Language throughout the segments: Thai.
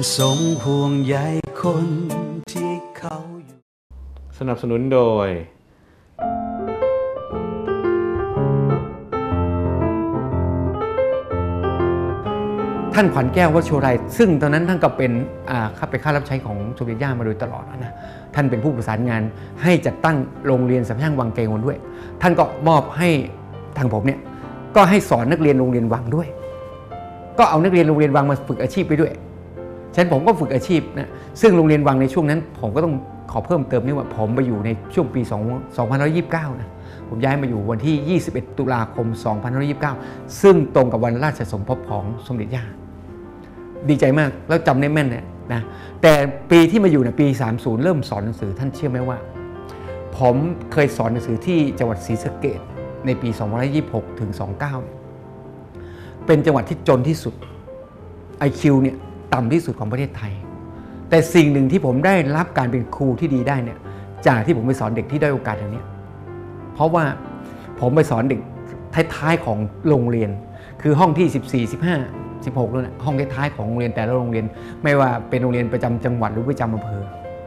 ทรงห่วงใยคนที่เขาอยู่สนับสนุนโดยท่านขวัญแก้ววโชไรซึ่งตอนนั้นท่านก็เป็นข้ารับใช้ของสมเด็จย่ามาโดยตลอดนะท่านเป็นผู้ประสานงานให้จัดตั้งโรงเรียนสำนักวังเกวนด้วยท่านก็มอบให้ทางผมเนี่ยก็ให้สอนนักเรียนโรงเรียนวังด้วยก็เอานักเรียนโรงเรียนวังมาฝึกอาชีพไปด้วยฉะนั้นผมก็ฝึกอาชีพนะซึ่งโรงเรียนวังในช่วงนั้นผมก็ต้องขอเพิ่มเติมนี่ว่าผมไปอยู่ในช่วงปี2529นะผมย้ายมาอยู่วันที่21ตุลาคม2529ซึ่งตรงกับวันราชสมภพของสมเด็จย่าดีใจมากแล้วจำได้แม่นเนี่ยนะแต่ปีที่มาอยู่ในปี30เริ่มสอนหนังสือท่านเชื่อไหมว่าผมเคยสอนหนังสือที่จังหวัดศรีสะเกษในปี2526ถึง29เป็นจังหวัดที่จนที่สุด IQ เนี่ยต่ำที่สุดของประเทศไทยแต่สิ่งหนึ่งที่ผมได้รับการเป็นครูที่ดีได้เนี่ยจากที่ผมไปสอนเด็กที่ได้โอกาสอย่างนี้เพราะว่าผมไปสอนเด็กท้ายๆของโรงเรียนคือห้องที่14 15 16นั่นแหละห้องท้ายๆของโรงเรียนแต่ละโรงเรียนไม่ว่าเป็นโรงเรียนประจำจังหวัดหรือประจำอำเภอ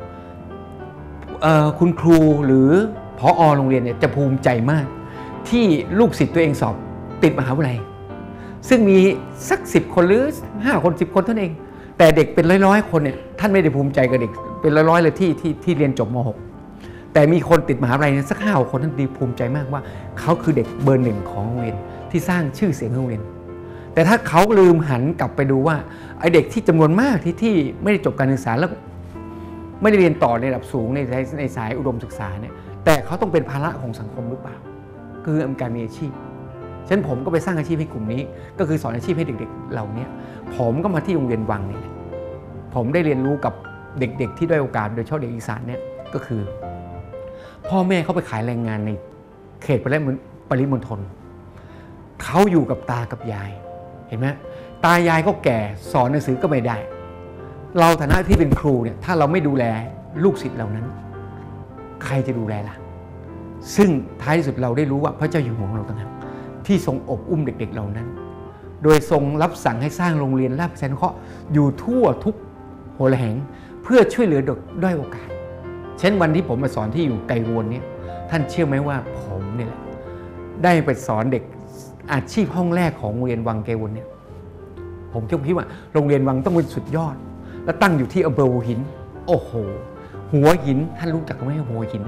คุณครูหรือผอ.โรงเรียนเนี่ยจะภูมิใจมากที่ลูกศิษย์ตัวเองสอบติดมหาวิทยาลัยซึ่งมีสัก10คนหรือ5คน10คนเท่านั้นเองแต่เด็กเป็นร้อยๆคนเนี่ยท่านไม่ได้ภูมิใจกับเด็กเป็นร้อยๆเลยที่เรียนจบม.6 แต่มีคนติดมหาวิทยาลัยสัก5คนท่านดีภูมิใจมากว่าเขาคือเด็กเบอร์1ของโรงเรียนที่สร้างชื่อเสียงโรงเรียนแต่ถ้าเขาลืมหันกลับไปดูว่าไอเด็กที่จำนวนมากที่ไม่ได้จบการศึกษาแล้วไม่ได้เรียนต่อในระดับสูงในสายอุดมศึกษาเนี่ยแต่เขาต้องเป็นภาระของสังคมหรือเปล่าคือการมีอาชีพฉะนั้นผมก็ไปสร้างอาชีพให้กลุ่มนี้ก็คือสอนอาชีพให้เด็กๆเหล่านี้ผมก็มาที่โรงเรียนวังนี่แหละผมได้เรียนรู้กับเด็กๆที่ด้อยโอกาสโดยเฉพาะเด็กอีสานเนี่ยก็คือพ่อแม่เขาไปขายแรงงานในเขตปริมณฑลเขาอยู่กับตากับยายเห็นไหมตายายก็แก่สอนหนังสือก็ไม่ได้เราฐานะที่เป็นครูเนี่ยถ้าเราไม่ดูแลลูกศิษย์เหล่านั้นใครจะดูแลล่ะซึ่งท้ายที่สุดเราได้รู้ว่าพระเจ้าอยู่หัวของเราต่างหากที่ทรงอบอุ้มเด็กๆเหล่านั้นโดยทรงรับสั่งให้สร้างโรงเรียนราชประชานุเคราะห์อยู่ทั่วทุกหัวระแหงเพื่อช่วยเหลือเด็กด้อยโอกาสเช่นวันที่ผมมาสอนที่อยู่ไกลวนเนี่ยท่านเชื่อไหมว่าผมเนี่ยแหละได้ไปสอนเด็กอาชีพห้องแรกของโรงเรียนวังเกวนเนี่ยผมคิดว่าโรงเรียนวังต้องเป็นสุดยอดและตั้งอยู่ที่อำเภอหัวหินโอ้โหหัวหินท่านรู้จักไหมหัวหิน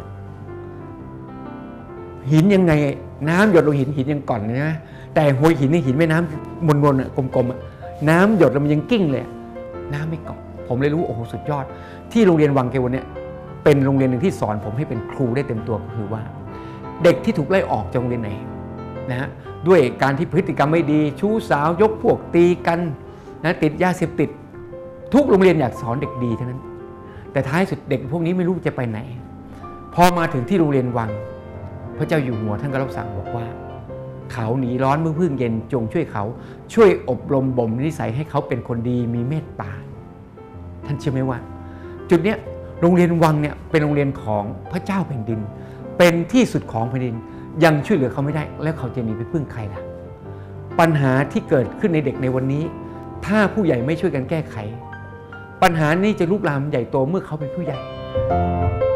หินยังไงน้ำหยดลงหินยังก่อนนะแต่หัวหินนี่หินแม่น้ำมนๆกลมๆน้ำหยดแล้วมันยังกิ้งเลยน้ำไม่เกาะผมเลยรู้โอ้โหสุดยอดที่โรงเรียนวังเกวนเนี่ยเป็นโรงเรียนหนึ่งที่สอนผมให้เป็นครูได้เต็มตัวก็คือว่าเด็กที่ถูกไล่ออกจากโรงเรียนไหนนะฮะด้วยการที่พฤติกรรมไม่ดีชู้สาวยกพวกตีกันนะติดยาเสพติดทุกโรงเรียนอยากสอนเด็กดีเท่านั้นแต่ท้ายสุดเด็กพวกนี้ไม่รู้จะไปไหนพอมาถึงที่โรงเรียนวังพระเจ้าอยู่หัวท่านก็รับสั่งบอกว่าเขาหนีร้อนเมื่อพึ่งเย็นจงช่วยเขาช่วยอบรมบ่มนิสัยให้เขาเป็นคนดีมีเมตตาท่านเชื่อไหมว่าจุดเนี้ยโรงเรียนวังเนี่ยเป็นโรงเรียนของพระเจ้าแผ่นดินเป็นที่สุดของแผ่นดินยังช่วยเหลือเขาไม่ได้แล้วเขาจะหนีไปพึ่งใครล่ะปัญหาที่เกิดขึ้นในเด็กในวันนี้ถ้าผู้ใหญ่ไม่ช่วยกันแก้ไขปัญหานี้จะลุกลามใหญ่โตเมื่อเขาเป็นผู้ใหญ่